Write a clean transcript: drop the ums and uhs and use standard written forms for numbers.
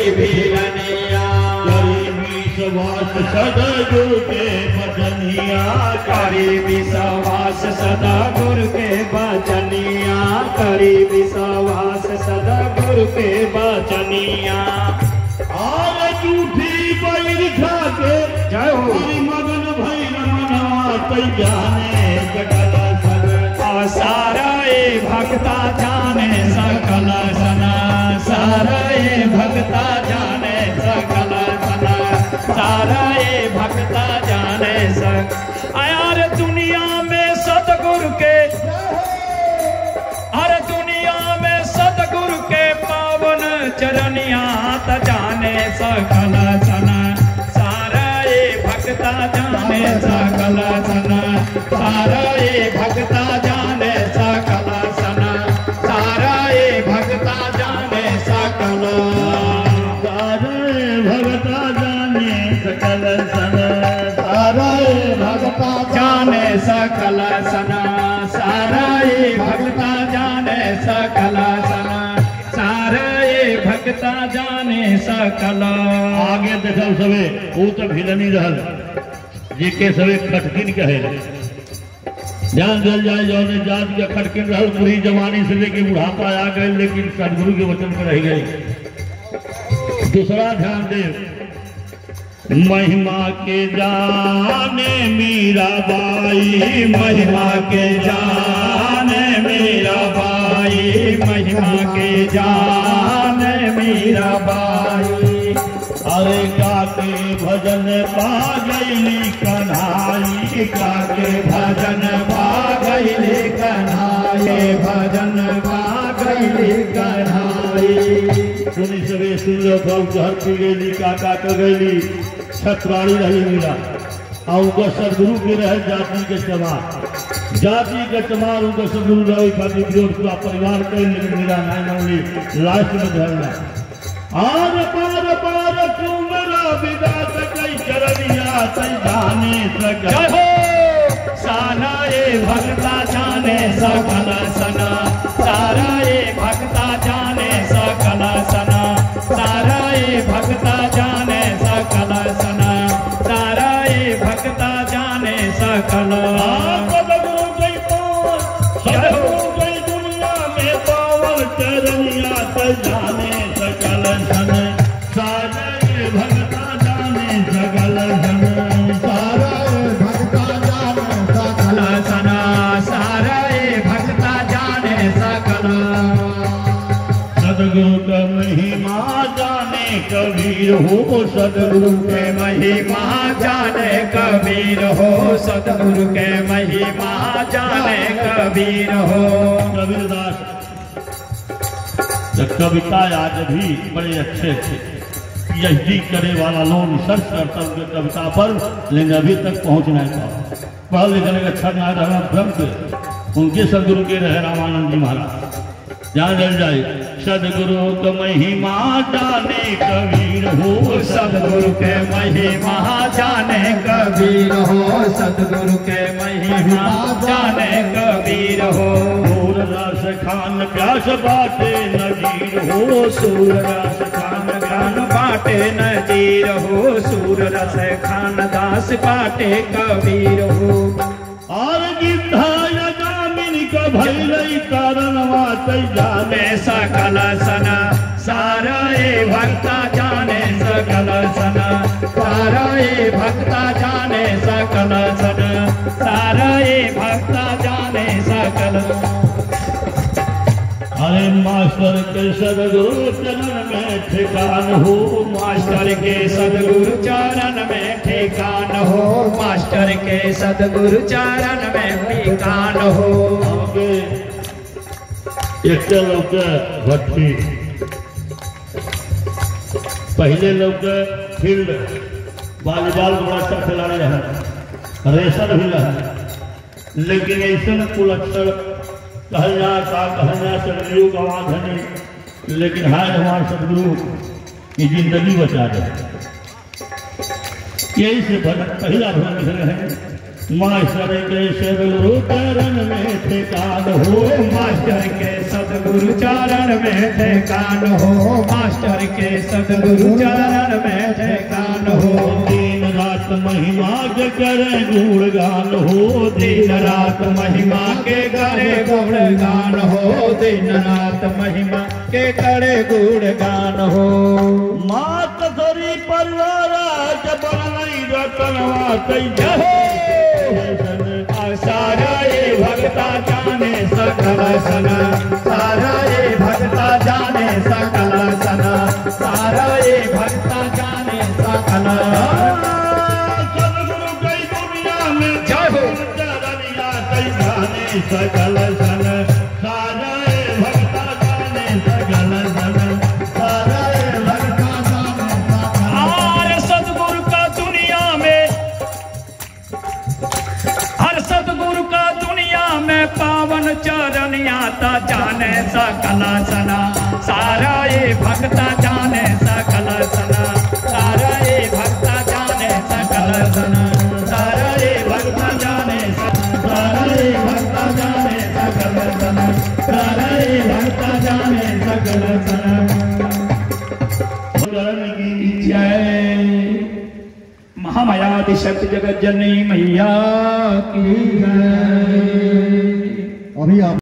भिलनिया करी विश्वास सदगुरु के बचनिया करी विश्वास सदगुरु के बचनिया करी विश्वास सदगुरु के बचनिया और झूठी बैर खाके जय हो मगन भई मनवा तै जाने सकल सन सारा भक्ता जाने सकल सना सारा भक्ता जाने सकल सना सारा भक्ता जाने सक यार दुनिया में सतगुरु के हर दुनिया में सतगुरु के पावन चरनिया त जाने सकल सना सारा भक्ता जाने सकल सना सारा भक्ता जाने सकल सना सारा भक्ता जाने सकल सारे भगता जाने सकल सन सारे भगता जाने सकल सना सारा भक्ता जाने सकल सना सारा भक्ता जाने सकल आगे देखल सबे वो तो भिलनी रहल जेके सबे खटकिन कहे ध्यान दिल जाए जौने जात के खटकिन रहल पूरी जवानी से लेके बुढ़ापा आ गए लेकिन सदगुरु के वचन पर रह गए। दूसरा ध्यान दे महिमा के जाने मीराबाई महिमा के जाने मीराबाई महिमा के जाने मीराबाई अरे काके भजन पा गईली कन्हाई काके भजन पा गईली कन्हाई भजन पा गईली कन्हाई सुनी सबे सुंदर बहुत घर पी गई काका कर गई छतवाड़ी रही मेरा और उनका सदगुरु के रहे जाति के चमार उनका सदगुरु रहे खातिर विरोध का परिवार कई लेकिन मेरा नानी लास्ट में धरना आर पार पार क्यों मेरा विदा कई चरनिया तई जाने सकल सारा भक्ता जाने सकल सना सारा भक्ता जाने सकल सना सारा भक्ता जाने सकल सना सारा भक्ता जाने सकल सदगुरु गई दुनिया में पावन चरनिया तई जाने सकल सन सारे भक्ता जाने सकल सन सारे भक्ता जाने सकल सना सारा भक्ता जाने सकल सदगुरु का महिमा जाने कबीर हो सदगुरु के महिमा जाने कबीर हो सतगुरु के महिमा जाने कबीर हो कबीरदास कविता आज भी बड़े अच्छे पीएचडी करे वाला लोग रिसर्च करता उनके कविता पर लेकिन अभी तक पहुंच नहीं पाया पढ़ लिखने का अच्छा ना रहा ब्रह्म के उनके सदगुरु के रहे रामानंद जी महाराज जहाँ जल जाए सदगुरु का महिमा जाने कबीर हो सतगुरु के महिमा जाने कबीर हो सतगुरु के महिमा जाने कबीर हो सूर रस खान प्यास बाटे नजीर हो सूर रस खान खान बाटे नजीर हो सूर रस खान दास बाटे कबीर हो और गिद्धा का भैलई कारणवा तई जाने सकल सना सारा भक्ता जाने सकल सना सारा भक्ता जाने सकल सना सारा भक्ता जाने सकल अरे मास्टर के सदगुरु चरण में ठिकान हो मास्टर के सदगुरु चरण में ठिकान हो मास्टर के सदगुरु चरण में ठिकान हो एक लोग भट्टी पहले लोग फील्ड वॉलीबॉल बड़ा अच्छा खिलाड़ी रहा रेसर भी रहा लेकिन ऐसे कुल अक्षर कहना का कहना सदगुरु का आवाज है नहीं लेकिन हाय हमारे सदगुरु की जिंदगी बचा दे यही से पहला भजन लिख रहे हैं मास्टर के सदगुरु चरण में ठेकान हो, मास्टर के सदगुरु चरण में ठेकान हो, मास्टर के सदगुरु चरण में ठेकान हो। दिन रात महिमा के करे गुणगान हो, दिन रात महिमा के करे गुणगान हो, दिन रात महिमा के करे गुणगान हो। मात धरी परिवार बनई रतनवा तैया हो, सारा ये भक्ता जाने सकल सना, सारा ये भक्ता जाने सकल सना, सारा ये भक्ता जाने सकल। सदगुरु कई दुनिया में जय हो, चरनिया कई जाने सकल सन, सारा ये भक्ता जाने सकल सन, सारा ये भक्ता जाने सकल। और सदगुरु का दुनिया में, हर सदगुरु का दुनिया में पावन चरनिया ता जाने सकल सना, सारा ये भक्ता जाने सकल सना, सारा ये भक्ता जाने सकल सना, सारा ये भक्ता जाने, सारा ये भक्ता जाने सकल सना, सारा ये भक्ता जाने सकल सना। जय महामाया शक्ति जगत जननी मैया की जय। अभी आप